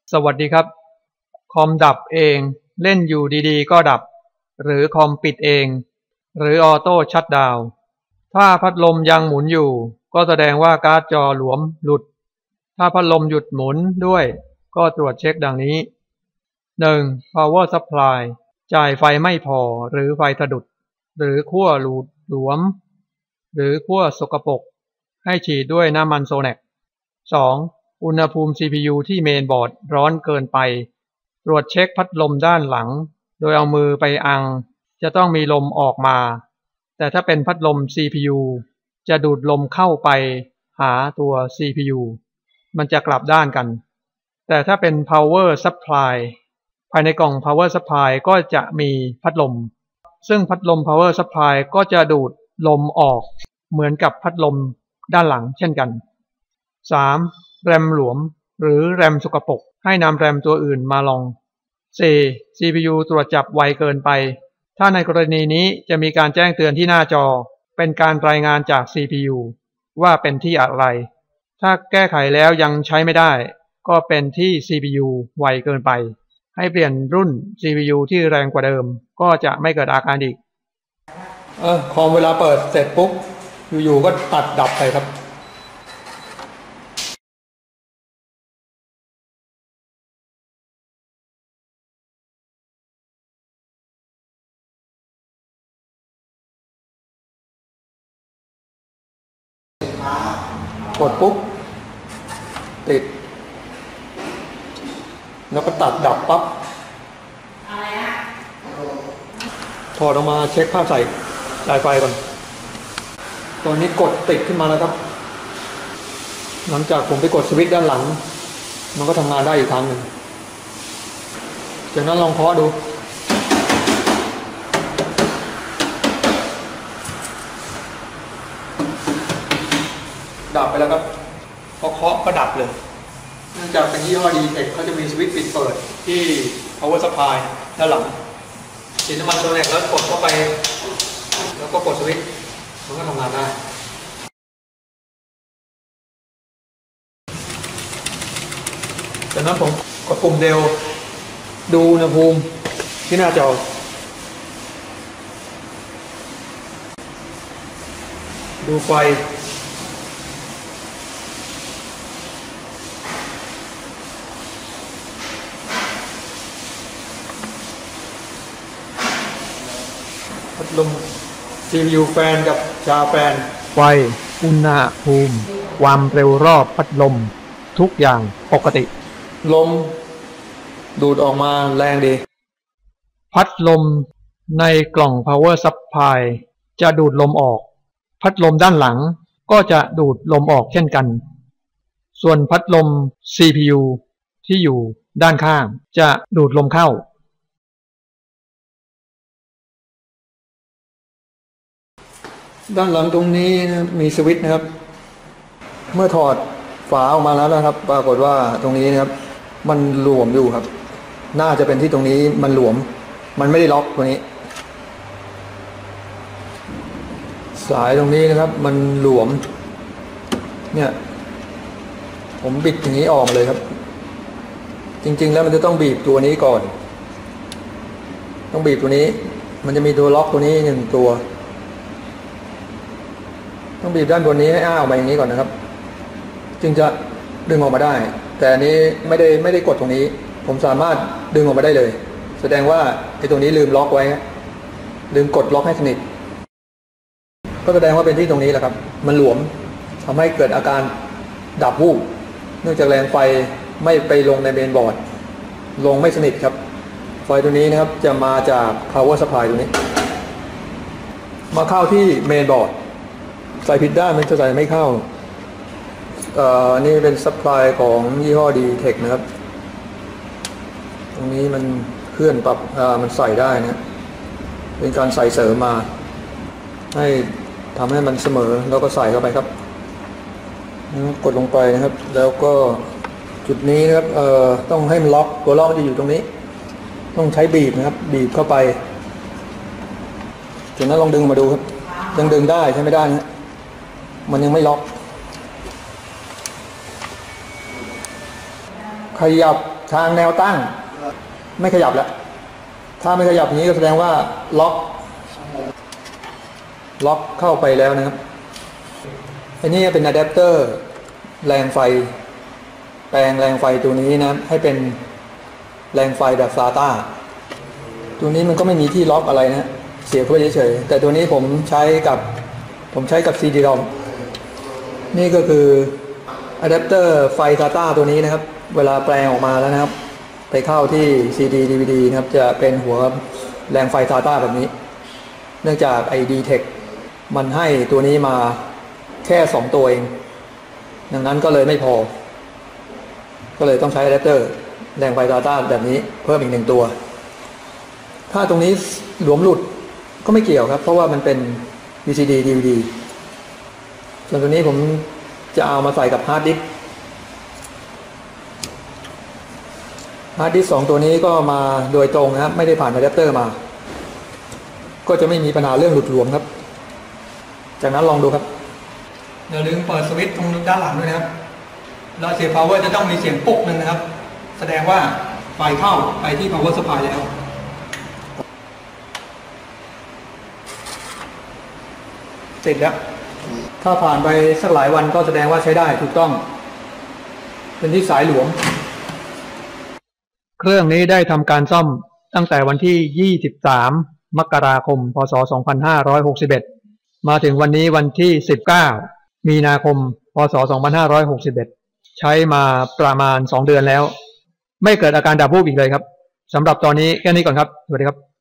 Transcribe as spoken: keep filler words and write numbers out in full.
สวัสดีครับคอมดับเองเล่นอยู่ดีๆก็ดับหรือคอมปิดเองหรือออโต้ชัตดาวน์ถ้าพัดลมยังหมุนอยู่ก็แสดงว่าการ์ดจอหลวมหลุดถ้าพัดลมหยุดหมุนด้วยก็ตรวจเช็คดังนี้ หนึ่ง Power Supply จ่ายไฟไม่พอหรือไฟสะดุดหรือขั้วหลุดหลวมหรือขั้วสกปรกให้ฉีดด้วยน้ำมันโซแนค สอง อุณหภูมิ ซี พี ยู ที่เมนบอร์ดร้อนเกินไปตรวจเช็คพัดลมด้านหลังโดยเอามือไปอังจะต้องมีลมออกมาแต่ถ้าเป็นพัดลม ซี พี ยู จะดูดลมเข้าไปหาตัว ซี พี ยู มันจะกลับด้านกันแต่ถ้าเป็น Power Supply ภายในกล่อง Power Supply ก็จะมีพัดลมซึ่งพัดลม Power Supply ก็จะดูดลมออกเหมือนกับพัดลมด้านหลังเช่นกัน สาม แรมหลวมหรือแรมสกปรกให้นำแรมตัวอื่นมาลอง สี่ ซี พี ยู ตรวจจับไวเกินไปถ้าในกรณีนี้จะมีการแจ้งเตือนที่หน้าจอเป็นการรายงานจาก ซี พี ยู ว่าเป็นที่อะไรถ้าแก้ไขแล้วยังใช้ไม่ได้ก็เป็นที่ ซี พี ยู ไวเกินไปให้เปลี่ยนรุ่น ซี พี ยู ที่แรงกว่าเดิมก็จะไม่เกิดอาการอีกเออคอมเวลาเปิดเสร็จปุ๊บอยู่ๆก็ตัดดับไปครับกดปุ๊บติดแล้วก็ตัดดับปั๊บถอดออกมาเช็คภาพใส่สายไฟก่อนตอนนี้กดติดขึ้นมาแล้วครับหลังจากผมไปกดสวิตช์ด้านหลังมันก็ทำงานได้อีกครั้งหนึ่งจากนั้นลองเคาะดูดับไปแล้วครับพอเคาะก็ดับเลยเนื่องจากเป็นยี่ห้อ ดี เทค เขาจะมีสวิตช์ปิดเปิดที่ Power Supply ด้านหลังฉีดน้ำมันโซแนคแล้วกดเข้าไปแล้วก็กดสวิตช์มันก็ทำงานได้จากนั้นผมกดปุ่มเดลดูอุณหภูมิที่หน้าจอดูไฟพัดลม ซี พี ยู แฟนกับชาแฟนไฟอุณหภูมิความเร็วรอบพัดลมทุกอย่างปกติลมดูดออกมาแรงดีพัดลมในกล่อง Power Supply จะดูดลมออกพัดลมด้านหลังก็จะดูดลมออกเช่นกันส่วนพัดลม ซี พี ยู ที่อยู่ด้านข้างจะดูดลมเข้าด้านหลังตรงนี้มีสวิตช์นะครับเมื่อถอดฝาออกมาแล้วนะครับปรากฏว่าตรงนี้นะครับมันหลวมอยู่ครับน่าจะเป็นที่ตรงนี้มันหลวมมันไม่ได้ล็อกตรงนี้สายตรงนี้นะครับมันหลวมเนี่ยผมบิดอย่างนี้ออกเลยครับจริงๆแล้วมันจะต้องบีบตัวนี้ก่อนต้องบีบตัวนี้มันจะมีตัวล็อกตัวนี้หนึ่งตัวต้องบีบด้านบนนี้ให้อ้าออกมาอย่างนี้ก่อนนะครับจึงจะดึงออกมาได้แต่อันนี้ไม่ได้ไม่ได้กดตรงนี้ผมสามารถดึงออกมาได้เลยแสดงว่าไอ้ตรงนี้ลืมล็อกไว้ลืมกดล็อกให้สนิทก็แสดงว่าเป็นที่ตรงนี้แหละครับมันหลวมทำให้เกิดอาการดับวูบเนื่องจากแรงไฟไม่ไปลงในเมนบอร์ดลงไม่สนิทครับไฟตัวนี้นะครับจะมาจาก Power Supply ตัวนี้มาเข้าที่เมนบอร์ดใส่ผิดด้านมันจะใส่ไม่เข้าเอ่อนี่เป็นซัพพลายของยี่ห้อ ดี เทค นะครับตรงนี้มันเคลื่อนปรับอ่ามันใส่ได้นะเป็นการใส่เสริมมาให้ทำให้มันเสมอแล้วก็ใส่เข้าไปครับกดลงไปนะครับแล้วก็จุดนี้นะครับเอ่อต้องให้มันล็อกตัวล็อกจะอยู่ตรงนี้ต้องใช้บีบนะครับบีบเข้าไปจากนั้นลองดึงมาดูครับยังดึงได้ใช่ไม่ได้นะมันยังไม่ล็อกขยับทางแนวตั้งไม่ขยับแล้วถ้าไม่ขยับนี้ก็แสดงว่าล็อกล็อกเข้าไปแล้วนะครับอันนี้เป็นอะแดปเตอร์แรงไฟแปลงแรงไฟตัวนี้นะให้เป็นแรงไฟแบบซาต้าตัวนี้มันก็ไม่มีที่ล็อกอะไรนะเสียบเข้าไปเฉยๆแต่ตัวนี้ผมใช้กับผมใช้กับ ซี ดี รอม นี่ก็คืออะแดปเตอร์ไฟซาต้าตัวนี้นะครับเวลาแปลงออกมาแล้วนะครับไปเข้าที่ ซี ดี ดี วี ดี นะครับจะเป็นหัวแรงไฟซาต้าแบบนี้เนื่องจากไอ ดี เทค มันให้ตัวนี้มาแค่สองตัวเองดังนั้นก็เลยไม่พอก็เลยต้องใช้อะแดปเตอร์แรงไฟซาต้าแบบนี้เพิ่มอีกหนึ่งตัวถ้าตรงนี้หลวมหลุดก็ไม่เกี่ยวครับเพราะว่ามันเป็น วี ซี ดี ดี วี ดี ส่วนตัวนี้ผมจะเอามาใส่กับฮาร์ดดิสก์ฮาร์ดดิสก์สองตัวนี้ก็มาโดยตรงนะครับไม่ได้ผ่านอะแดปเตอร์มาก็จะไม่มีปัญหาเรื่องหลุดหลวมครับจากนั้นลองดูครับอย่าลืมเปิดสวิตช์ตรงด้านหลังด้วยนะครับแล้วเสียบ power จะต้องมีเสียงปุ๊กนึงนะครับแสดงว่าไฟเข้าไปที่ power supply แล้วติดแล้วถ้าผ่านไปสักหลายวันก็แสดงว่าใช้ได้ถูกต้องเป็นที่สายหลวมเครื่องนี้ได้ทำการซ่อมตั้งแต่วันที่ยี่สิบสามมกราคมพศสองพันห้าร้อยหกสิบเอ็ดมาถึงวันนี้วันที่สิบเก้ามีนาคมพศสองพันห้าร้อยหกสิบเอ็ดใช้มาประมาณสองเดือนแล้วไม่เกิดอาการดับวูบอีกเลยครับสำหรับตอนนี้แค่นี้ก่อนครับสวัสดีครับ